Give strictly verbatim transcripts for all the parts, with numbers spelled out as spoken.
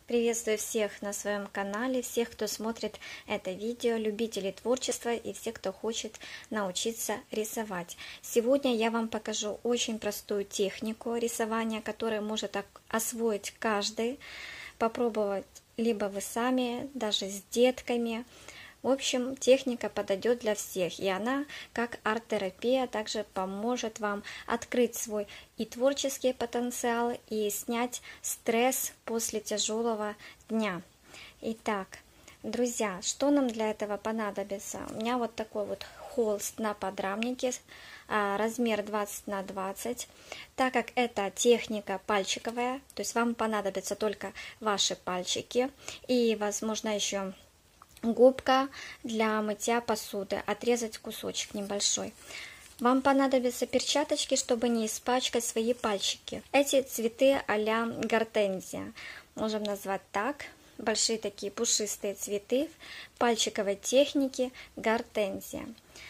Приветствую всех на своем канале, всех, кто смотрит это видео, любителей творчества и всех, кто хочет научиться рисовать. Сегодня я вам покажу очень простую технику рисования, которую может освоить каждый, попробовать либо вы сами, даже с детками. В общем, техника подойдет для всех, и она, как арт-терапия, также поможет вам открыть свой и творческий потенциал, и снять стресс после тяжелого дня. Итак, друзья, что нам для этого понадобится? У меня вот такой вот холст на подрамнике, размер двадцать на двадцать. Так как это техника пальчиковая, то есть вам понадобятся только ваши пальчики и, возможно, еще губка для мытья посуды, отрезать кусочек небольшой. Вам понадобятся перчаточки, чтобы не испачкать свои пальчики. Эти цветы а-ля гортензия, можем назвать так. Большие такие пушистые цветы пальчиковой техники гортензия.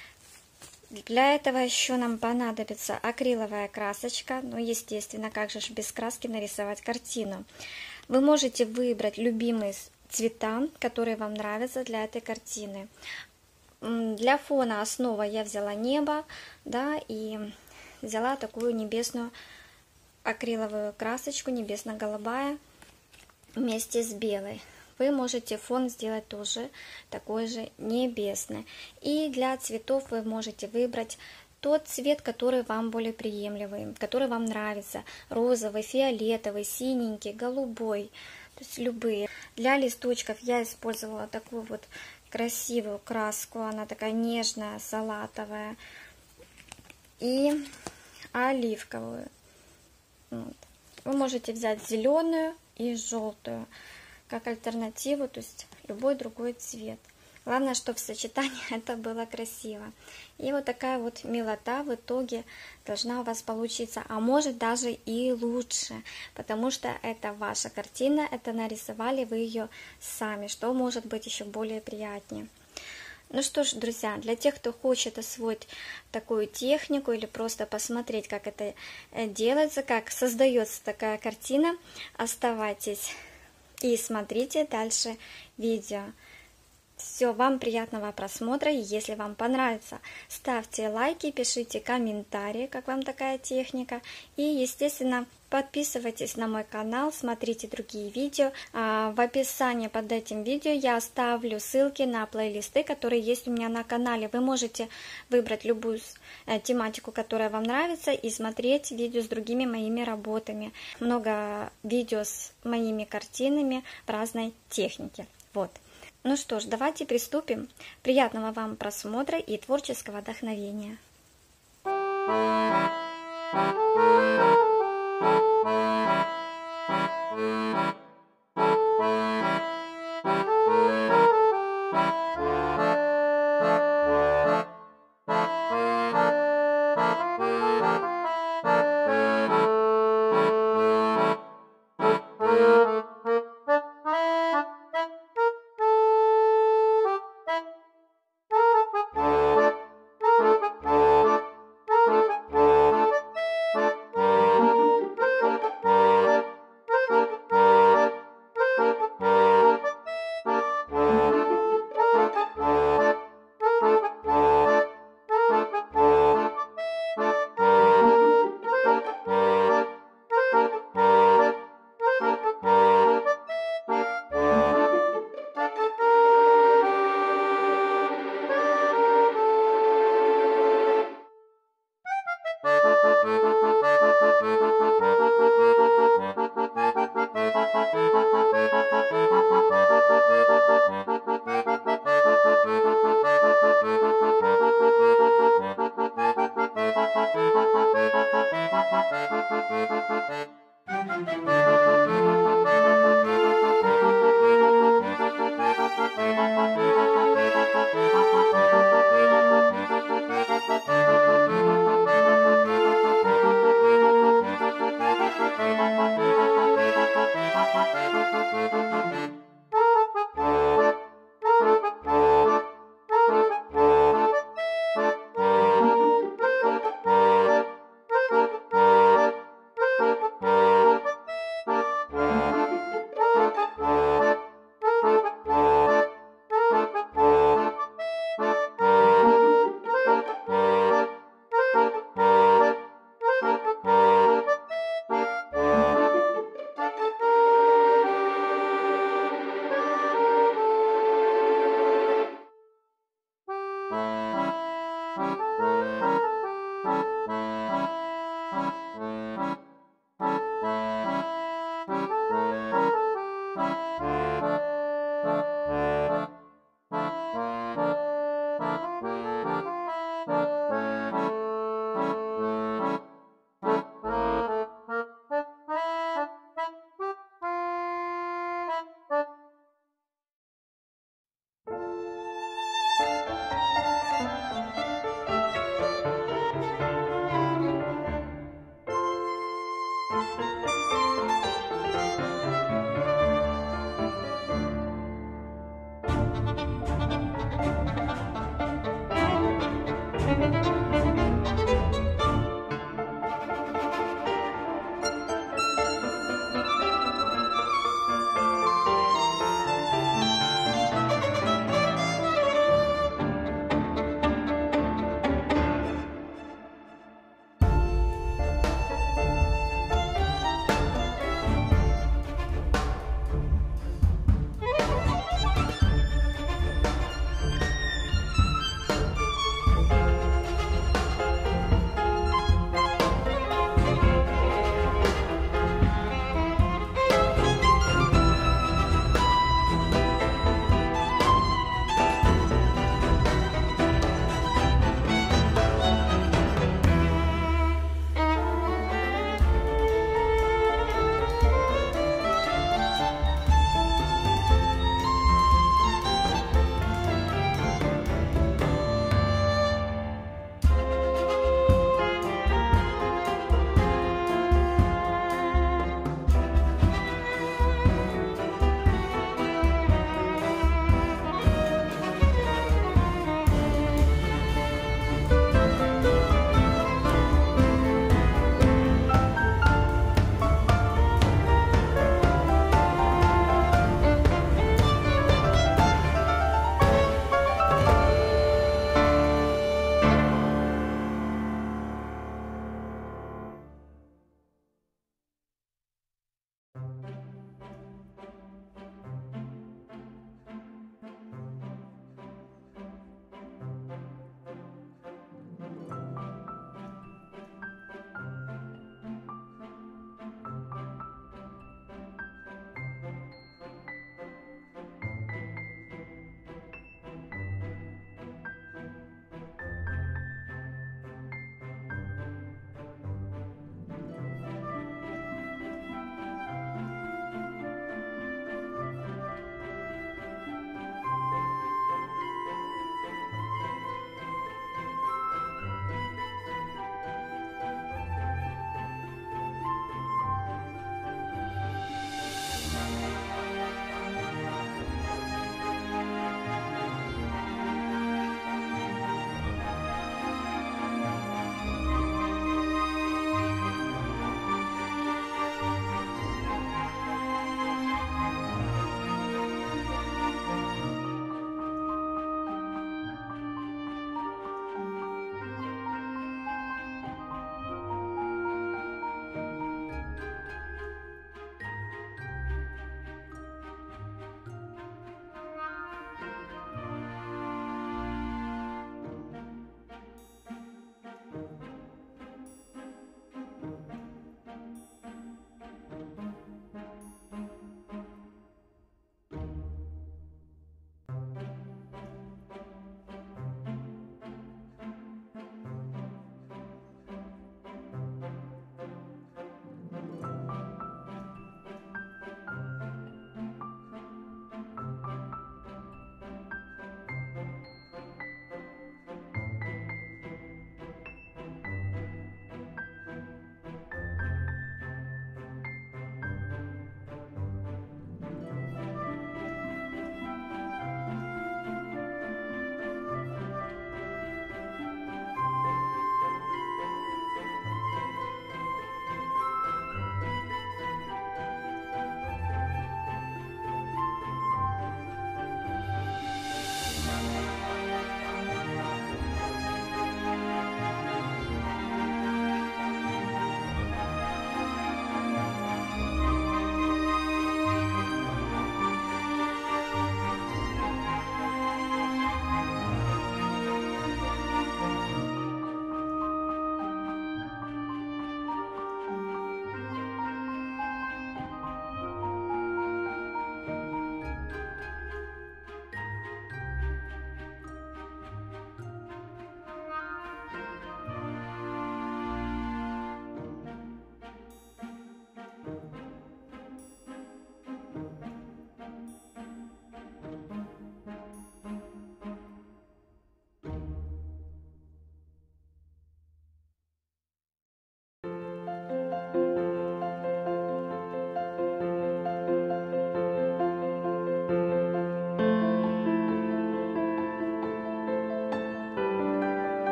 Для этого еще нам понадобится акриловая красочка. Ну, естественно, как же без краски нарисовать картину. Вы можете выбрать любимый цвета, которые вам нравятся для этой картины. Для фона основа я взяла небо, да, и взяла такую небесную акриловую красочку, небесно-голубая, вместе с белой. Вы можете фон сделать тоже такой же небесный. И для цветов вы можете выбрать тот цвет, который вам более приемлемый, который вам нравится. Розовый, фиолетовый, синенький, голубой. То есть любые. Для листочков я использовала такую вот красивую краску. Она такая нежная, салатовая. И оливковую. Вот. Вы можете взять зеленую и желтую как альтернативу, то есть любой другой цвет. Главное, чтобы в сочетании это было красиво. И вот такая вот милота в итоге должна у вас получиться. А может даже и лучше. Потому что это ваша картина. Это нарисовали вы ее сами. Что может быть еще более приятнее. Ну что ж, друзья, для тех, кто хочет освоить такую технику или просто посмотреть, как это делается, как создается такая картина, оставайтесь и смотрите дальше видео. Все, вам приятного просмотра, и если вам понравится, ставьте лайки, пишите комментарии, как вам такая техника, и, естественно, подписывайтесь на мой канал, смотрите другие видео. В описании под этим видео я оставлю ссылки на плейлисты, которые есть у меня на канале. Вы можете выбрать любую тематику, которая вам нравится, и смотреть видео с другими моими работами. Много видео с моими картинами в разной технике. Вот. Ну что ж, давайте приступим. Приятного вам просмотра и творческого вдохновения.